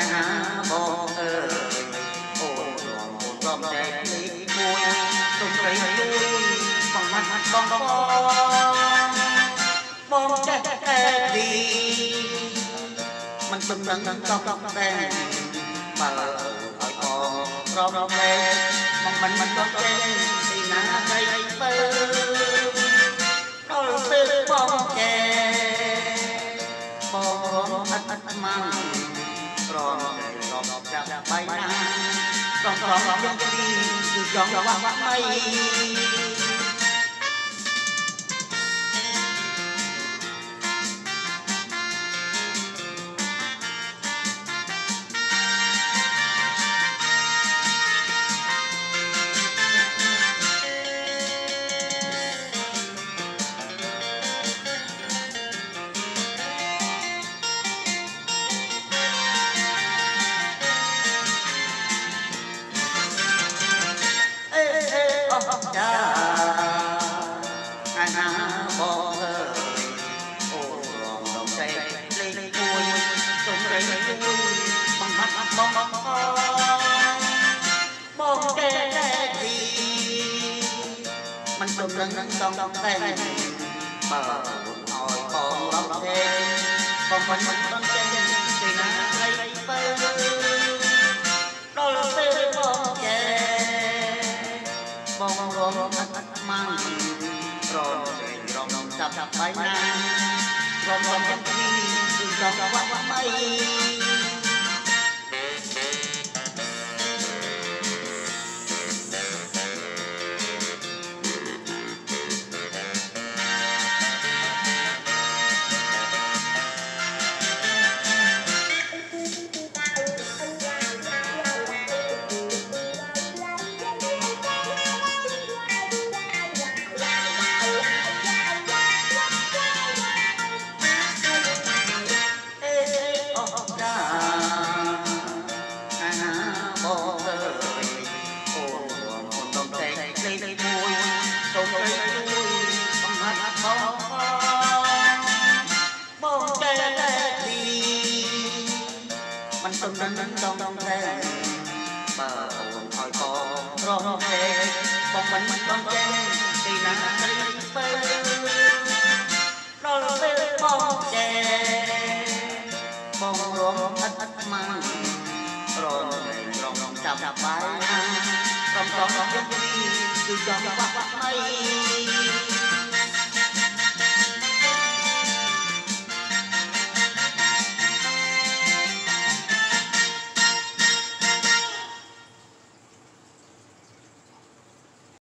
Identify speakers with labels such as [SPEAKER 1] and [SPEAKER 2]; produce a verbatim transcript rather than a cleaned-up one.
[SPEAKER 1] ណាបងអើយអូនរងរំតែនេះមួយទុំស្រីជួយបងមិនបងបងបងចេះតែទីมันទំនឹងនឹងតបតែបើឲ្យបងរំលែកបងមិនមិនបងចេះទីណាស្រីបើដល់ពេលបងចេះបងរំអត់អត់មករំតែរំចាប់បៃណារំរំយកទីគឺចង់វាស់វាស់មិនចាអាណាបងអើយអូរងរំតែលេងមួយសុំរៃជួយបងបាត់បងបងបងតែទីมันទំនឹងនឹងតង់តែបើឲ្យបងរំតែបងមិនមិនដឹងចេះទីណាស្រីបើដល់ពេលបងចេះបងរងអត់អត់ម៉ាំងរងតែរងចាប់ចាប់បៃណារងរងយ៉ាងនេះគឺរងវាស់វាស់បៃมันទំនឹងនឹងតង់តែបើអូនឲ្យបងរងទេបងមិនមិនបងចេះទីណាស្រីបើដល់ពេលបងចេះបងរងអត់អត់ម៉ាំងរងតែរងចាប់ចាប់បាយណារំរងយកទីគឺចង់វាក់វាក់មិន